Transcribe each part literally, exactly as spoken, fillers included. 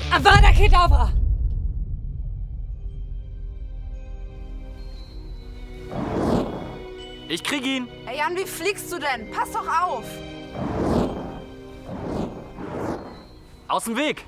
Avada Kedavra! Ich krieg ihn! Ey Jan, wie fliegst du denn? Pass doch auf! Aus dem Weg!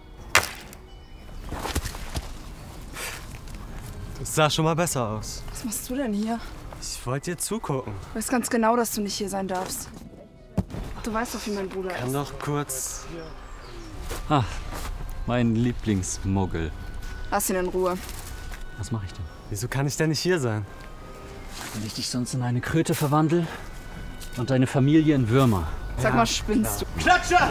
Das sah schon mal besser aus. Was machst du denn hier? Ich wollte dir zugucken. Du weißt ganz genau, dass du nicht hier sein darfst. Du weißt doch, wie mein Bruder Kann ist. doch kurz... Ah, mein Lieblingsmuggel. Lass ihn in Ruhe. Was mache ich denn? Wieso kann ich denn nicht hier sein? Wenn ich dich sonst in eine Kröte verwandle und deine Familie in Würmer. Sag mal, spinnst du? Klatscher!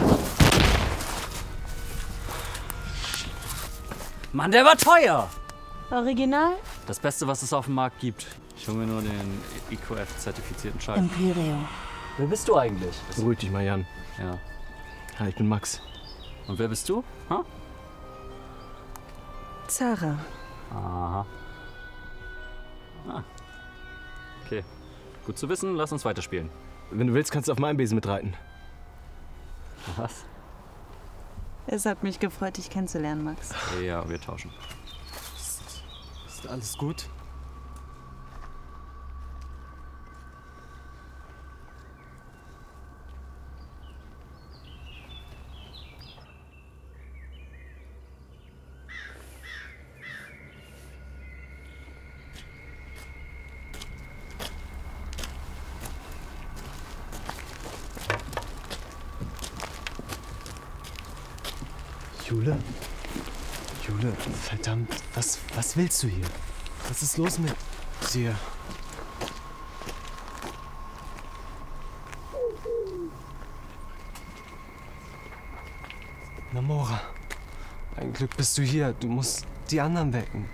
Mann, der war teuer! Original? Das Beste, was es auf dem Markt gibt. Ich hole mir nur den I Q F-zertifizierten Schalter. Imperio. Wer bist du eigentlich? Beruhig dich mal, Jan. Ja. Ja, ich bin Max. Und wer bist du? Ha? Zara. Aha. Ah. Okay. Gut zu wissen, lass uns weiterspielen. Wenn du willst, kannst du auf meinem Besen mitreiten. Was? Es hat mich gefreut, dich kennenzulernen, Max. Ja, wir tauschen. Ist alles gut? Jule? Jule, verdammt, was, was willst du hier? Was ist los mit dir? Namora, ein Glück bist du hier. Du musst die anderen wecken.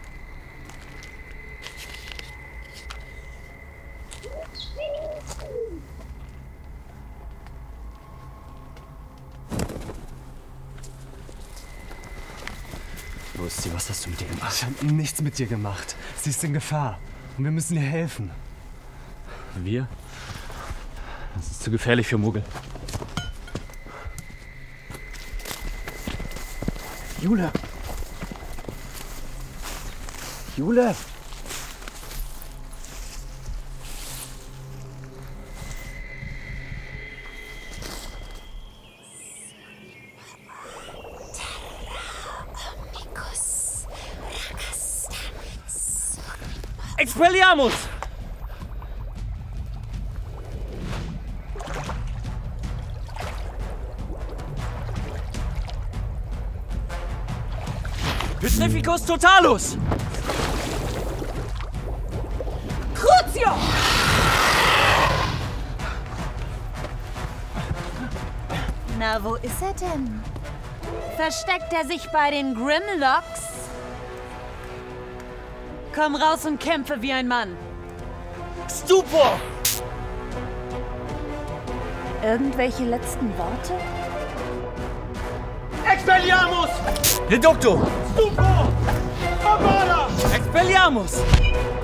Wo ist sie? Was hast du mit ihr gemacht? Ich habe nichts mit dir gemacht. Sie ist in Gefahr. Und wir müssen ihr helfen. Wir? Das ist zu gefährlich für Muggel. Jule! Jule! Expelliarmus! Petrificus totalus! Crucio! Na, wo ist er denn? Versteckt er sich bei den Grimlocks? Komm raus und kämpfe wie ein Mann. Stupor! Irgendwelche letzten Worte? Expelliarmus! Reducto! Stupor! Avada! Expelliarmus!